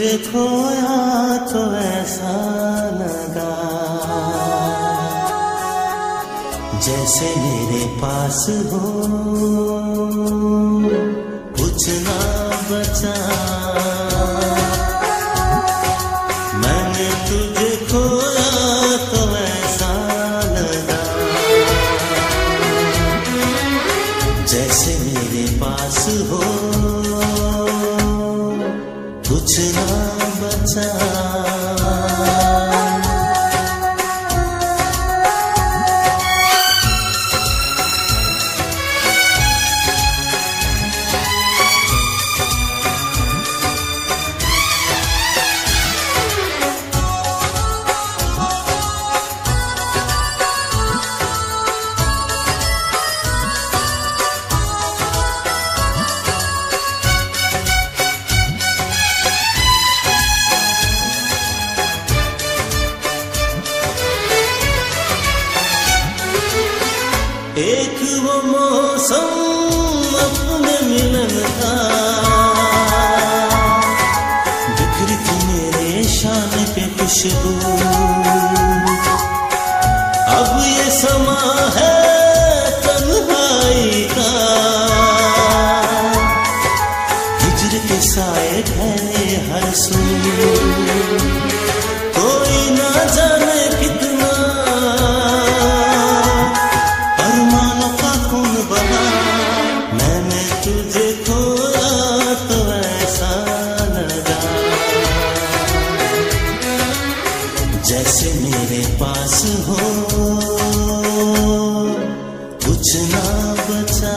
तुझे खोया तो ऐसा लगा जैसे मेरे पास हो कुछ ना बचा। मैंने तुझे खोया तो ऐसा लगा जैसे मेरे पास हो कुछ ना बचा। एक वो मौसम अपने मिलन का बिखरी थी मेरे शान पे खुशबू। अब ये समा है तन्हाई का हिजर के साए फैले हर सू। कोई ना जाने कितना मैंने तुझे खोया तो ऐसा लगा जैसे मेरे पास हो कुछ ना बचा।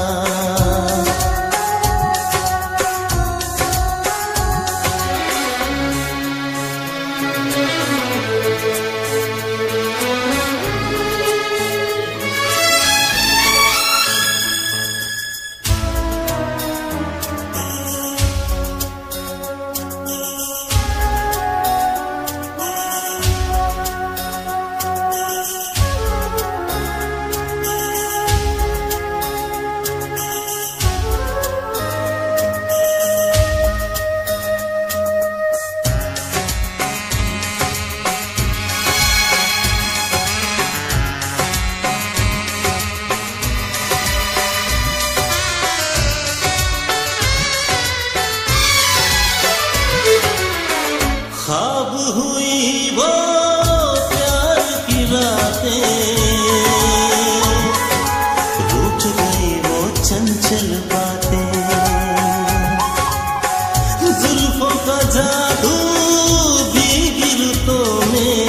ख्वाब हुई वो प्यार की रातें, रूठ गई वो चंचल बातें, जुल्फों का जादू भीगी रुतों में,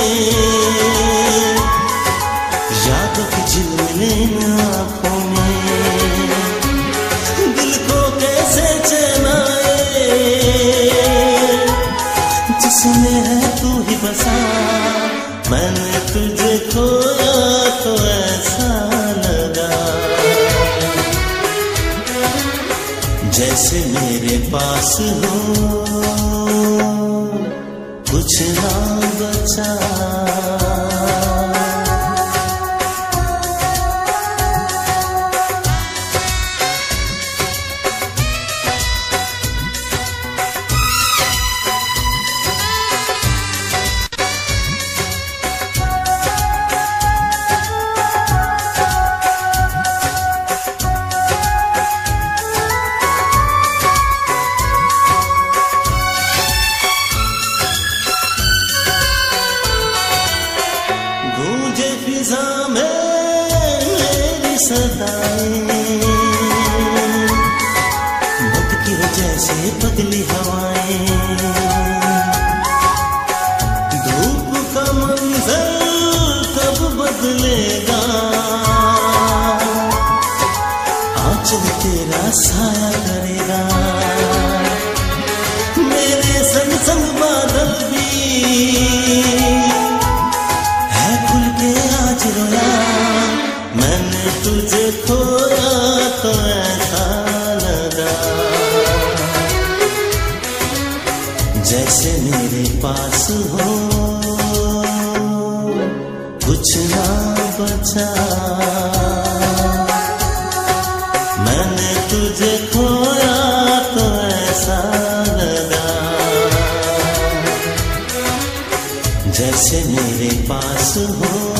यादों की झिलमिलें आँखों में, दिल को कैसे चैनाए जिसमें है तू ही बसा। मैंने तुझे खोया तो ऐसा लगा जैसे मेरे पास हो कुछ ना बचा। फिजा में मेरी सदाएं भटकी हो जैसे बदली हवाएं, धूप का मंजर कब बदलेगा, आंचल तेरा साया करेगा, मेरे संग संग बादल भी मैंने तुझे खोया तो ऐसा लगा जैसे मेरे पास हो कुछ ना बचा। मैंने तुझे खोया तो ऐसा लगा जैसे मेरे पास हो।